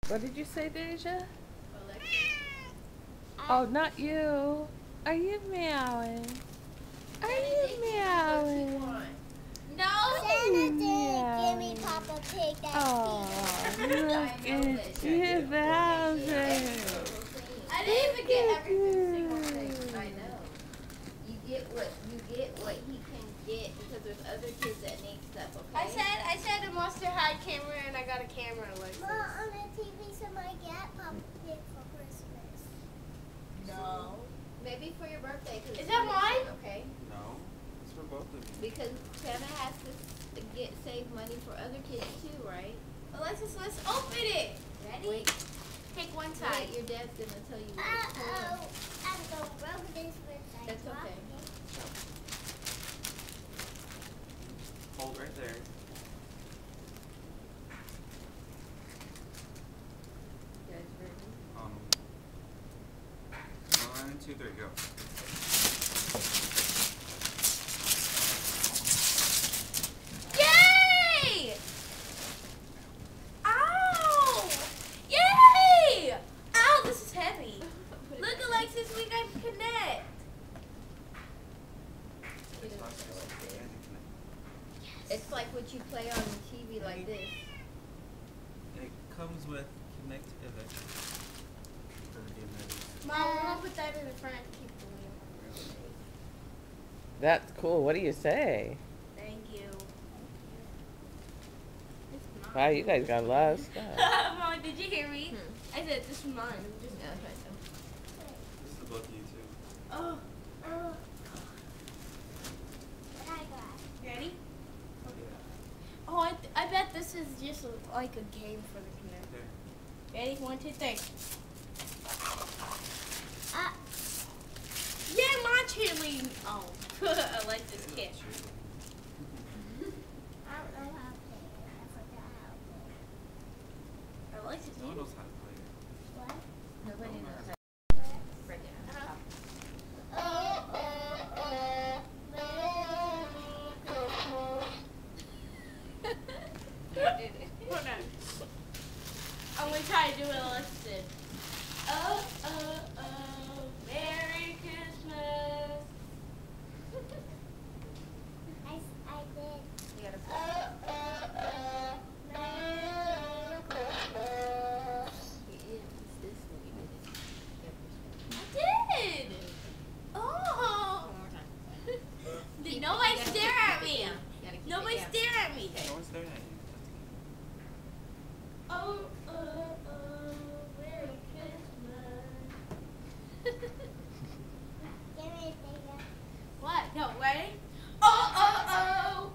What did you say, Deja? Alexa. Oh, not you. Are you meowing? Are you meowing? No! Santa did give me Papa Pig that Oh, look at you, Bowser. I didn't even get every single thing. I know. You get what he can get because there's other kids that need stuff, okay? I said a Monster High camera and I got a camera like Mom, this. on the TV, somebody get Papa Pig for Christmas. No. Maybe for your birthday. Is that mine? Okay. No, it's for both of you. Because Santa has to save money for other kids too, right? Alexis, let's open it. Ready? Wait. Take one Wait, side. your dad's gonna tell you what it's for. I'm going to rub this with my That's okay. Hold right there. You guys ready? 1, 2, 3, go. Yay! Ow! Yay! Ow, this is heavy. Look, Alexis, we got Connect. It's like what you play on the TV like this. It comes with Connect Event. For the game that is. Mom, we're gonna put that in the front. Keep the wheel. That's cool. What do you say? Thank you. It's mine. Wow, you guys got a lot of stuff. Mom, did you hear me? I said this is mine. Just Yeah, okay. This is both of you too. Oh, What I got? ready? Yeah. Oh, I bet this is just like a game for the Connect. There. Ready? 1, 2, 3. Ah, Yeah, my cheerleading. Oh, Alexis kid. I don't know how to play it. I forgot how to play it. Alexis, No one you. knows how to play it. What? Nobody Oh, knows my. that. Right there. Hold on. I'm gonna try to do what Alexis did. Oh, oh, oh, Merry Christmas. I did. You gotta It's this one you did it. I did. Oh. One more time. Did nobody stare at me? You gotta keep Nobody it down. stare at me. No one's staring at you. Oh, oh, Merry Christmas. Give me a finger. What? No, ready? Oh, oh, oh.